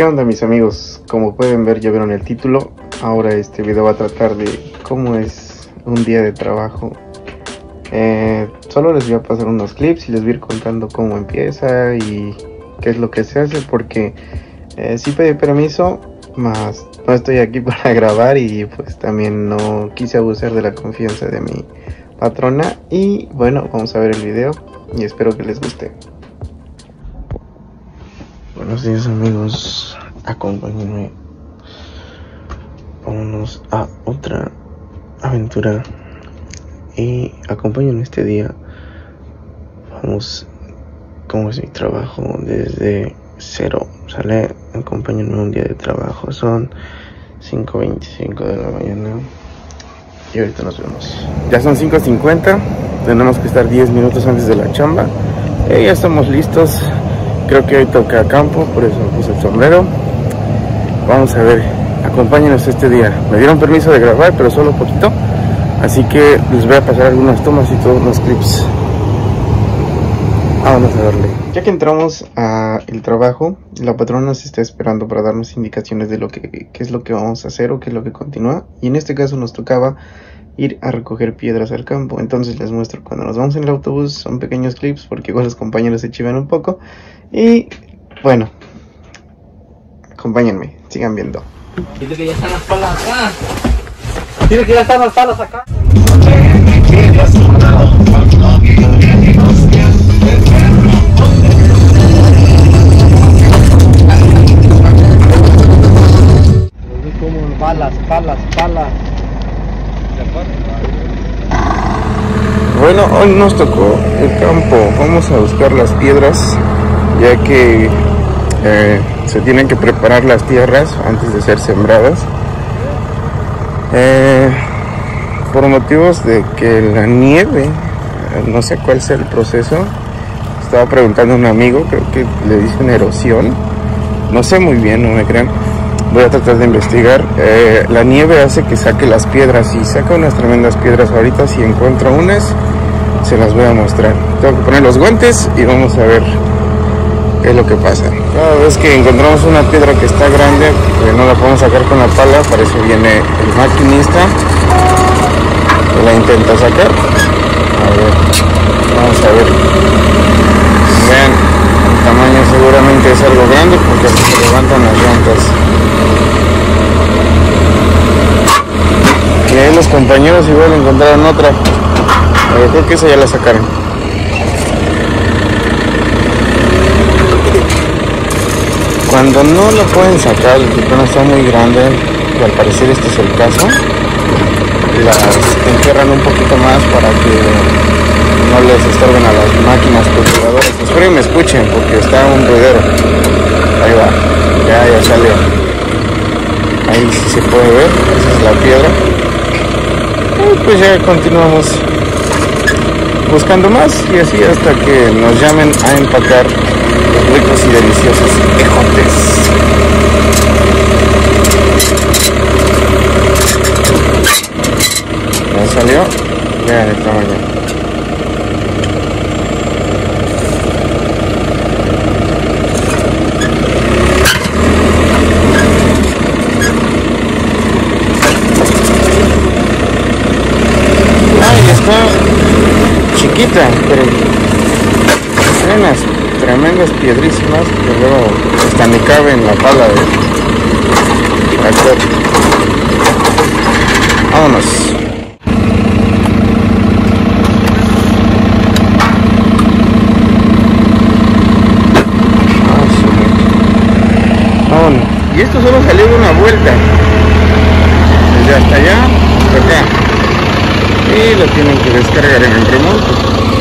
¿Qué onda, mis amigos? Como pueden ver, ya vieron el título. Ahora este video va a tratar de cómo es un día de trabajo. Solo les voy a pasar unos clips y les voy a ir contando cómo empieza y qué es lo que se hace, porque sí pedí permiso, más no estoy aquí para grabar y pues también no quise abusar de la confianza de mi patrona. Y bueno, vamos a ver el video y espero que les guste. Buenos días, amigos, acompáñenme, vámonos a otra aventura y acompáñenme este día. Vamos, cómo es mi trabajo desde cero, sale, acompáñenme un día de trabajo, son 5:25 de la mañana y ahorita nos vemos. Ya son 5:50, tenemos que estar 10 minutos antes de la chamba. Ya estamos listos. Creo que hoy toca campo, por eso me puse el sombrero. Vamos a ver, acompáñenos este día. Me dieron permiso de grabar, pero solo poquito, así que les voy a pasar algunas tomas y todos los clips. Vamos a darle. Ya que entramos al trabajo, la patrona nos está esperando para darnos indicaciones de qué es lo que vamos a hacer o qué es lo que continúa. Y en este caso nos tocaba ir a recoger piedras al campo. Entonces les muestro cuando nos vamos en el autobús. Son pequeños clips porque igual los compañeros se chivan un poco. Y bueno, acompáñenme, sigan viendo. Dile que ya están las palas acá. Dile que ya están las palas acá. Como palas. Bueno, hoy nos tocó el campo. Vamos a buscar las piedras, ya que se tienen que preparar las tierras antes de ser sembradas. Por motivos de que la nieve, no sé cuál sea el proceso. Estaba preguntando a un amigo, creo que le dicen erosión. No sé muy bien, no me crean. Voy a tratar de investigar. La nieve hace que saque las piedras y saca unas tremendas piedras. Ahorita si encuentro unas, se las voy a mostrar. Tengo que poner los guantes y vamos a ver qué es lo que pasa. Cada vez que encontramos una piedra que está grande, que no la podemos sacar con la pala, para eso viene el maquinista que la intenta sacar. A ver, vamos a ver. Vean, el tamaño seguramente es algo grande porque así se levantan las llantas. Y ahí los compañeros igual encontraron otra. Creo que esa ya la sacaron. Cuando no lo pueden sacar, el plano está muy grande, y al parecer este es el caso, las entierran un poquito más para que no les estorben a las máquinas cultivadoras. Espero que me escuchen porque está un ruidero. Ahí va, ya salió. Ahí sí se puede ver, esa es la piedra. Y pues ya continuamos buscando más y así hasta que nos llamen a empacar los ricos y deliciosos ejotes. Ya salió, vean el tamaño. Ay, está chiquita, pero hay unas tremendas piedrísimas que luego hasta me cabe en la pala de tractor. Vámonos. Vámonos. Y esto solo salió de una vuelta, desde hasta allá hasta acá, y lo tienen que descargar en el remolque.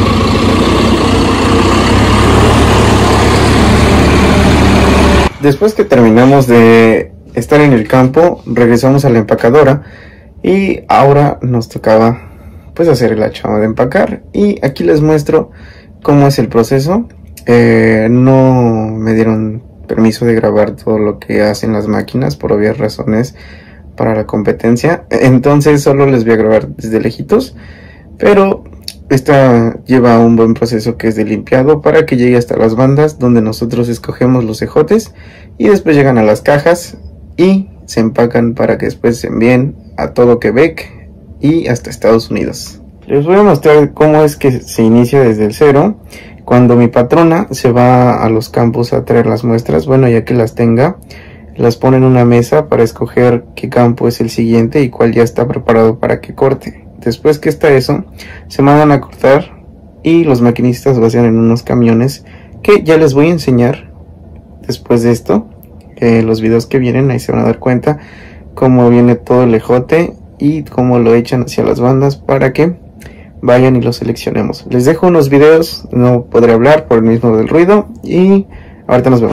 Después que terminamos de estar en el campo, regresamos a la empacadora y ahora nos tocaba pues hacer la chamba de empacar. Y aquí les muestro cómo es el proceso. No me dieron permiso de grabar todo lo que hacen las máquinas por obvias razones para la competencia, entonces solo les voy a grabar desde lejitos, pero esta lleva un buen proceso que es de limpiado para que llegue hasta las bandas donde nosotros escogemos los ejotes y después llegan a las cajas y se empacan para que después se envíen a todo Quebec y hasta Estados Unidos. Les voy a mostrar cómo es que se inicia desde el cero. Cuando mi patrona se va a los campos a traer las muestras, bueno, ya que las tenga, las pone en una mesa para escoger qué campo es el siguiente y cuál ya está preparado para que corte. Después que está eso, se mandan a cortar y los maquinistas vacían en unos camiones que ya les voy a enseñar después de esto. Los videos que vienen, ahí se van a dar cuenta cómo viene todo el ejote y cómo lo echan hacia las bandas para que vayan y lo seleccionemos. Les dejo unos videos, no podré hablar por el mismo del ruido y ahorita nos vemos.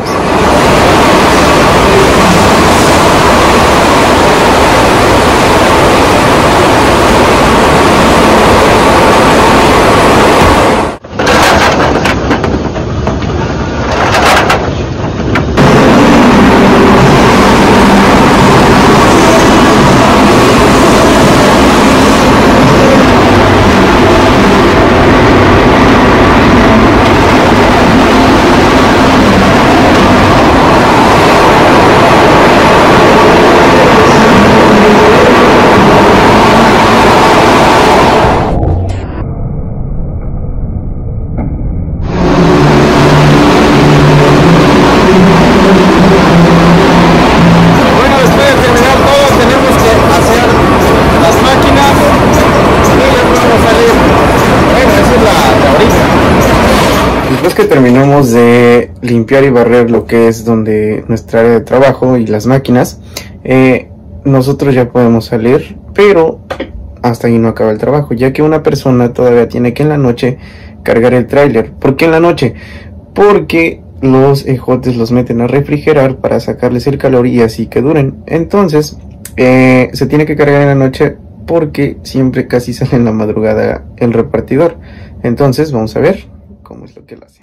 Después que terminamos de limpiar y barrer lo que es donde nuestra área de trabajo y las máquinas, nosotros ya podemos salir, pero hasta ahí no acaba el trabajo, ya que una persona todavía tiene que en la noche cargar el tráiler. ¿Por qué en la noche? Porque los ejotes los meten a refrigerar para sacarles el calor y así que duren. Entonces se tiene que cargar en la noche porque siempre casi sale en la madrugada el repartidor. Entonces vamos a ver cómo es lo que lo hace.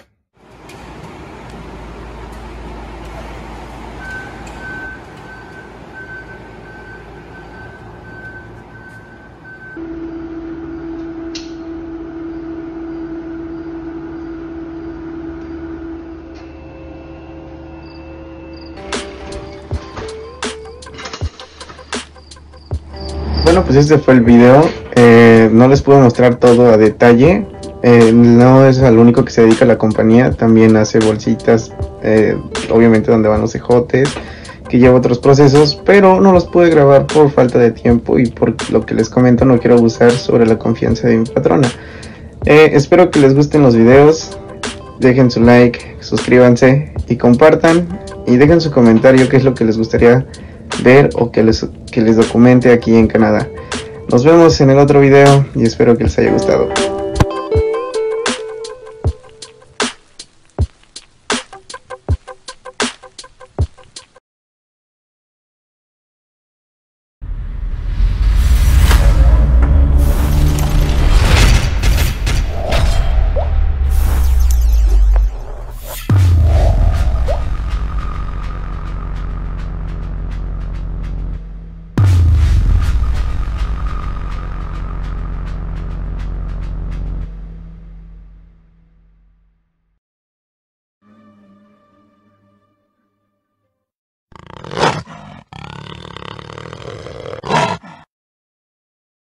Bueno, pues este fue el video. No les puedo mostrar todo a detalle. No es al único que se dedica a la compañía, también hace bolsitas, obviamente donde van los ejotes, que lleva otros procesos, pero no los pude grabar por falta de tiempo y por lo que les comento no quiero abusar sobre la confianza de mi patrona. Espero que les gusten los videos, dejen su like, suscríbanse y compartan y dejen su comentario qué es lo que les gustaría ver o que les documente aquí en Canadá. Nos vemos en el otro video y espero que les haya gustado.